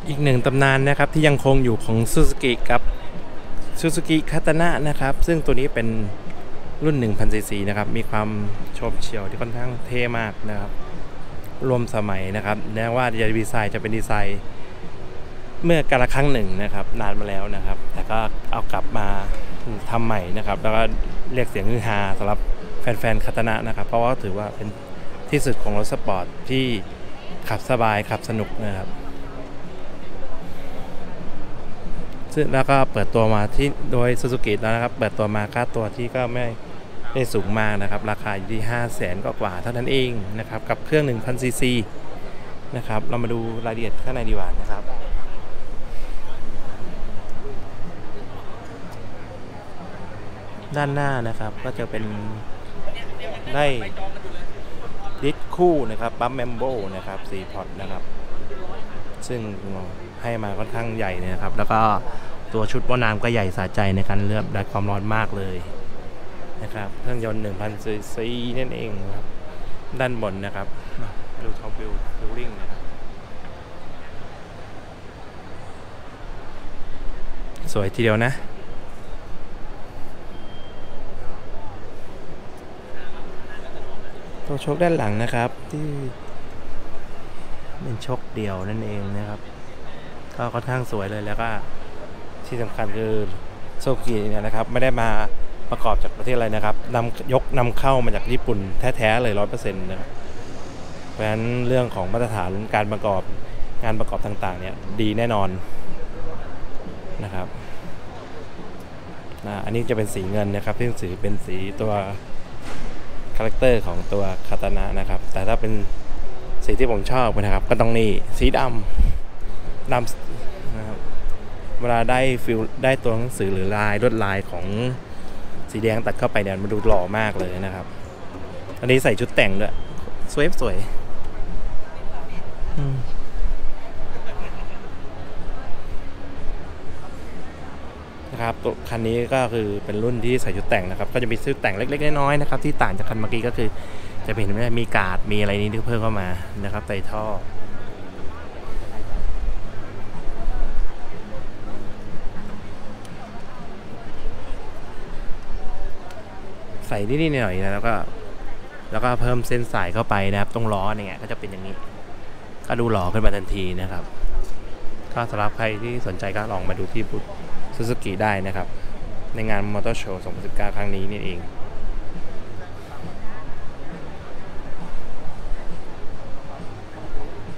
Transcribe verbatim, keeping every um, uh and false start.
อีกหนึ่งตำนานนะครับที่ยังคงอยู่ของ Suzuki กับ Suzuki Katana นะครับซึ่งตัวนี้เป็นรุ่น หนึ่งพัน ซี ซี นะครับมีความโฉบเฉี่ยวที่ค่อนข้างเท่มากนะครับรวมสมัยนะครับแม้ว่าดีไซน์จะเป็นดีไซน์เมื่อกาลครั้งหนึ่งนะครับนานมาแล้วนะครับแต่ก็เอากลับมาทำใหม่นะครับแล้วก็เรียกเสียงฮือฮาสำหรับแฟนๆคาตานะนะครับเพราะว่าถือว่าเป็นที่สุดของรถสปอร์ตที่ขับสบายขับสนุกนะครับซึ่งแล้วก็เปิดตัวมาที่โดย Suzuki แล้วนะครับเปิดตัวมาค่าตัวที่ก็ไม่ได้สูงมากนะครับราคาอยู่ที่ ห้าแสน กว่าเท่านั้นเองนะครับกับเครื่อง หนึ่งพัน ซี ซี นะครับเรามาดูรายละเอียดข้างในดีกว่านะครับด้านหน้านะครับก็จะเป็นได้ดิสคู่นะครับปั๊มแมมโบนะครับสี่พอร์ตนะครับซึ่งให้มาค่อนข้างใหญ่นะครับแล้วก็ตัวชุดว่ายน้ำก็ใหญ่สะใจในการเลือกได้ความร้อนมากเลยนะครับเครื่องยนต์ หนึ่งพัน ซี ซี นั่นเองครับด้านบนนะครับดูท็อปวิวฟิลลิ่งนะครับสวยทีเดียวนะตัวโชคด้านหลังนะครับที่เป็นโชคเดี่ยวนั่นเองนะครับก็ค่อนข้างสวยเลยแล้วก็ที่สำคัญคือโซกิเนี่ยนะครับไม่ได้มาประกอบจากประเทศอะไรนะครับนำยกนำเข้ามาจากญี่ปุ่นแท้ๆเลย ร้อยเปอร์เซ็นต์ นะครับเพราะฉะนั้นเรื่องของมาตรฐานการประกอบงานประกอบต่างๆเนี่ยดีแน่นอนนะครับนะอันนี้จะเป็นสีเงินนะครับซึ่งสีเป็นสีตัวคาแรคเตอร์ของตัวคาตานะนะครับแต่ถ้าเป็นสีที่ผมชอบนะครับก็ต้องนี่สีดำดำนะครับเวลาได้ฟิลได้ตัวหนังสือหรือลายลวดลายของสีแดงตัดเข้าไปเนี่ยมันดูหล่อมากเลยนะครับอันนี้ใส่ชุดแต่งด้วยสวยสวยนะครับตัวคันนี้ก็คือเป็นรุ่นที่ใส่ชุดแต่งนะครับก็จะมีชุดแต่งเล็กๆน้อยๆนะครับที่ต่างจากคันเมื่อกี้ก็คือจะเห็นว่ามีการ์ดมีอะไรนี้ที่เพิ่มเข้ามานะครับใส่ท่อใส่นิดๆหน่อยๆนะแล้วก็แล้วก็เพิ่มเส้นสายเข้าไปนะครับตรงล้อเนี่ยก็จะเป็นอย่างนี้ก็ดูหล่อขึ้นมาทันทีนะครับก็สำหรับใครที่สนใจก็ลองมาดูที่บูธ Suzuki ได้นะครับในงานมอเตอร์โชว์ สองพันสิบเก้า ครั้งนี้นี่เอง